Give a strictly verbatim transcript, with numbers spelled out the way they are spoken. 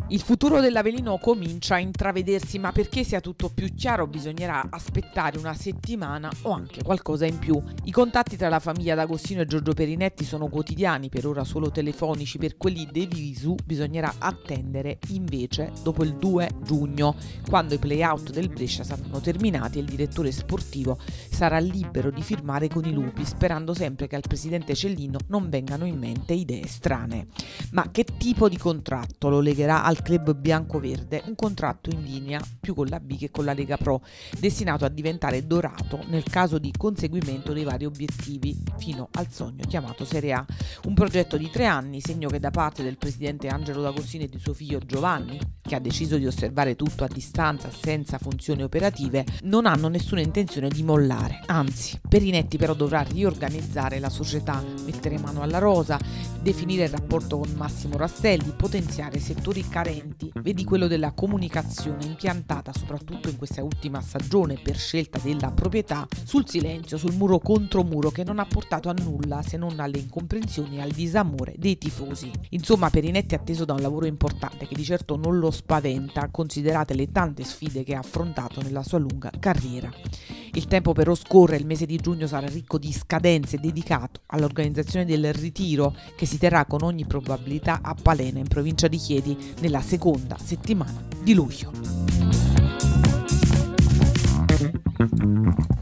Il futuro dell'Avellino comincia a intravedersi, ma perché sia tutto più chiaro bisognerà aspettare una settimana o anche qualcosa in più. I contatti tra la famiglia D'Agostino e Giorgio Perinetti sono quotidiani, per ora solo telefonici. Per quelli dei Visu bisognerà attendere invece dopo il due giugno, quando i play-out del Brescia saranno terminati e il direttore sportivo sarà libero di firmare con i lupi, sperando sempre che al presidente Cellino non vengano in mente idee strane. Ma che tipo di contratto lo legherà al club bianco-verde? Un contratto in linea più con la B che con la Lega Pro, destinato a diventare dorato nel caso di conseguimento dei vari obiettivi fino al sogno chiamato Serie A. Un progetto di tre anni, segno che da parte del presidente Angelo D'Agostino e di suo figlio Giovanni, che ha deciso di osservare tutto a distanza senza funzioni operative, non hanno nessuna intenzione di mollare. Anzi, Perinetti però dovrà riorganizzare la società, mettere mano alla rosa, definire il rapporto con Massimo Rastelli, potenziare settori carenti, vedi quello della comunicazione, impiantata soprattutto in questa ultima stagione per scelta della proprietà, sul silenzio, sul muro contro muro che non ha portato a nulla se non alle incomprensioni e al disamore dei tifosi. Insomma, Perinetti è atteso da un lavoro importante che di certo non lo spaventa, considerate le tante sfide che ha affrontato nella sua lunga carriera. Il tempo però scorre, il mese di giugno sarà ricco di scadenze, dedicato all'organizzazione del ritiro che si terrà con ogni probabilità a Palena, in provincia di Chieti, nella seconda settimana di luglio.